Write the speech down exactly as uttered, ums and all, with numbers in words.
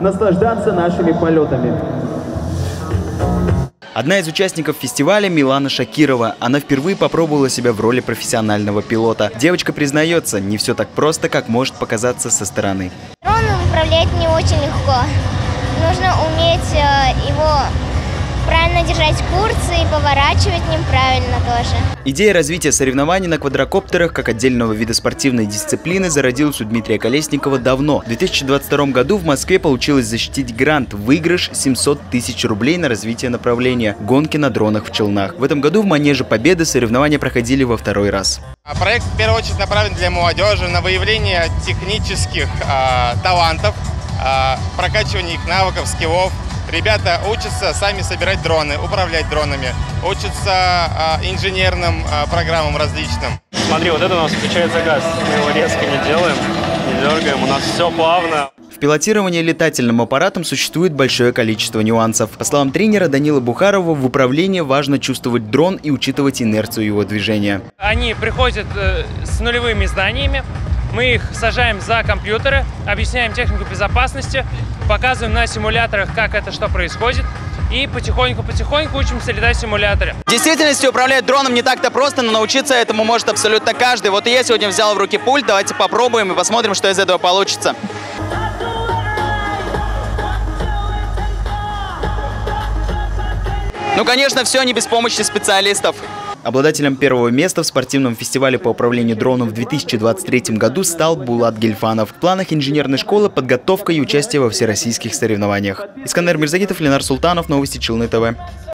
наслаждаться нашими полетами. Одна из участников фестиваля – Милана Шакирова. Она впервые попробовала себя в роли профессионального пилота. Девочка признается, не все так просто, как может показаться со стороны. Дроном управлять не очень легко. Нужно уметь его правильно держать курс и поворачивать ним правильно тоже. Идея развития соревнований на квадрокоптерах как отдельного вида спортивной дисциплины зародилась у Дмитрия Колесникова давно. В две тысячи двадцать втором году в Москве получилось защитить грант, выигрыш семьсот тысяч рублей на развитие направления гонки на дронах в Челнах. В этом году в Манеже Победы соревнования проходили во второй раз. Проект в первую очередь направлен для молодежи на выявление технических э, талантов, э, прокачивание их навыков, скиллов. Ребята учатся сами собирать дроны, управлять дронами, учатся э, инженерным э, программам различным. Смотри, вот это у нас включается газ. Мы его резко не делаем, не дергаем, у нас все плавно. В пилотировании летательным аппаратом существует большое количество нюансов. По словам тренера Данила Бухарова, в управлении важно чувствовать дрон и учитывать инерцию его движения. Они приходят э, с нулевыми знаниями. Мы их сажаем за компьютеры, объясняем технику безопасности, показываем на симуляторах, как это что происходит, и потихоньку-потихоньку учимся летать в симуляторе. В действительности управлять дроном не так-то просто, но научиться этому может абсолютно каждый. Вот и я сегодня взял в руки пульт, давайте попробуем и посмотрим, что из этого получится. Ну, конечно, все не без помощи специалистов. Обладателем первого места в спортивном фестивале по управлению дроном в две тысячи двадцать третьем году стал Булат Гельфанов. В планах инженерной школы подготовка и участие во всероссийских соревнованиях. Искандер Мирзагитов, Ленар Султанов, новости Челны ТВ.